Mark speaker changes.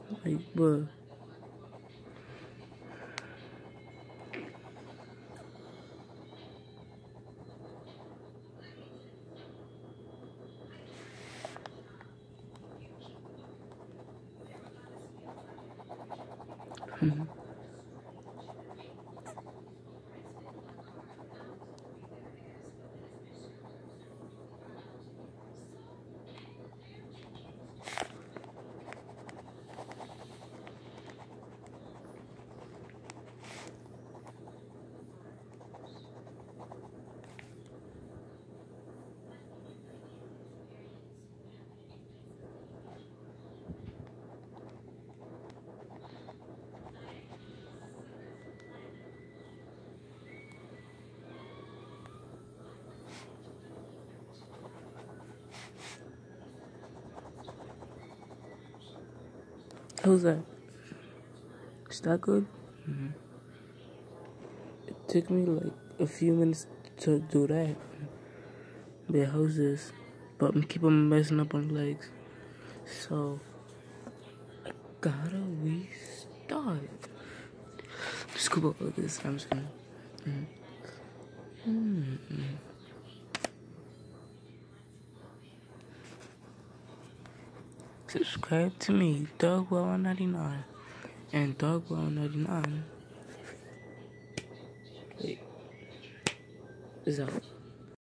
Speaker 1: Like, bruh. How's that? Is that good? It took me like a few minutes to do that. But yeah, how's this? But I'm keep on messing up on legs. So, I gotta restart. Scoop up all this. I'm just gonna. Subscribe to me, Dogwell199. And Dogwell199. Wait. Is out.